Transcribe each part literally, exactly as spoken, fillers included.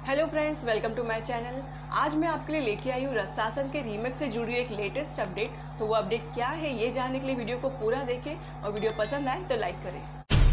Hello friends, welcome to my channel. आज मैं आपके लिए लेके आई हूँ रसासन के रीमेक से जुड़ी एक लेटेस्ट अपडेट। तो वो अपडेट क्या है ये जानने के लिए वीडियो को पूरा देखें और वीडियो पसंद आए तो लाइक करें।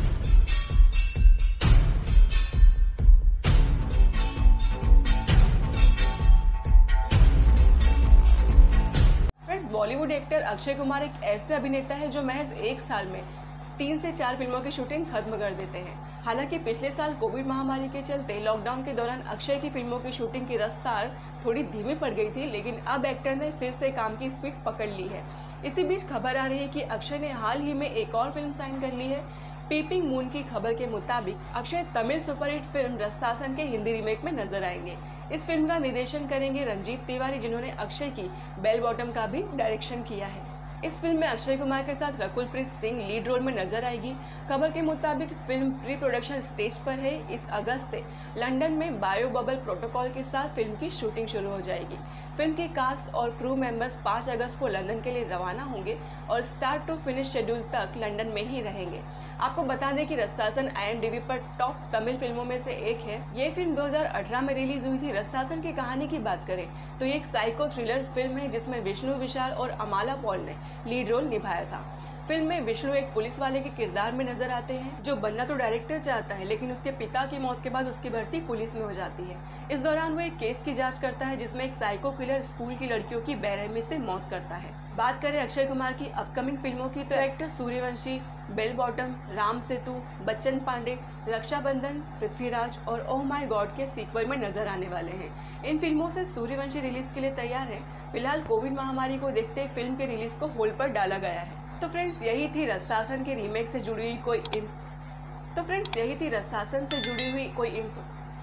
Friends, Bollywood actor Akshay Kumar एक ऐसे अभिनेता है जो महज एक साल में तीन से चार फिल्मों की शूटिंग खत्म कर देते हैं। हालांकि पिछले साल कोविड महामारी के चलते लॉकडाउन के दौरान अक्षय की फिल्मों की शूटिंग की रफ्तार थोड़ी धीमी पड़ गई थी, लेकिन अब एक्टर ने फिर से काम की स्पीड पकड़ ली है। इसी बीच खबर आ रही है कि अक्षय ने हाल ही में एक और फिल्म साइन कर ली है। पीपिंग मून की खबर के मुताबिक अक्षय तमिल सुपरहिट फिल्म रसासन के हिंदी रीमेक में नजर आएंगे। इस फिल्म का निर्देशन करेंगे रंजीत तिवारी, जिन्होंने अक्षय की बेल बॉटम का भी डायरेक्शन किया है। इस फिल्म में अक्षय कुमार के साथ रकुलप्रीत सिंह लीड रोल में नजर आएगी। खबर के मुताबिक फिल्म प्री प्रोडक्शन स्टेज पर है। इस अगस्त से लंदन में बायो बबल प्रोटोकॉल के साथ फिल्म की शूटिंग शुरू हो जाएगी। फिल्म के कास्ट और क्रू मेंबर्स पाँच अगस्त को लंदन के लिए रवाना होंगे और स्टार्ट टू फिनिश शेड्यूल तक लंदन में ही रहेंगे। आपको बता दें कि Ratsasan I M D B पर टॉप तमिल फिल्मों में से एक है। ये फिल्म दो हज़ार अठारह में रिलीज हुई थी। रसासन की कहानी की बात करें तो ये एक साइको थ्रिलर फिल्म है जिसमें विष्णु विशाल और अमाला पॉल ने लीड रोल निभाया था। फिल्म में विष्णु एक पुलिस वाले के किरदार में नजर आते हैं जो बनना तो डायरेक्टर चाहता है, लेकिन उसके पिता की मौत के बाद उसकी भर्ती पुलिस में हो जाती है। इस दौरान वो एक केस की जांच करता है जिसमें एक साइको किलर स्कूल की लड़कियों की बेरहमी से मौत करता है। बात करें अक्षय कुमार की अपकमिंग फिल्मों की तो actor Sooryavanshi, bell bottom, Ram Setu, Bachchan Pandey, Raksha Bandhan, Prithviraj और ओह माय गॉड के सीक्वल में नजर आने वाले हैं। इन फिल्मों से सूर्यवंशी रिलीज के लिए तैयार है। फिलहाल कोविड महामारी को देखते फिल्म के रिलीज को होल्ड पर डाला गया है। तो फ्रेंड्स यही थी रसासन के रीमेक से जुड़ी हुई कोई इम... तो फ्रेंड्स यही थी रसासन से जुड़ी हुई कोई इन्फो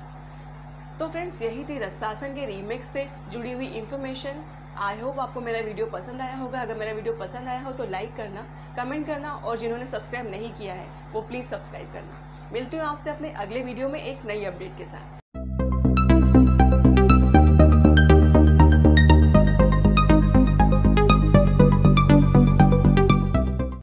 तो फ्रेंड्स यही थी रसासन के रीमेक से जुड़ी हुई इन्फॉर्मेशन। आई होप आपको मेरा वीडियो पसंद आया होगा। अगर मेरा वीडियो पसंद आया हो तो लाइक करना, कमेंट करना और जिन्होंने सब्सक्राइब नहीं किया है वो प्लीज़ सब्सक्राइब करना। मिलती हूँ आपसे अपने अगले वीडियो में एक नई अपडेट के साथ।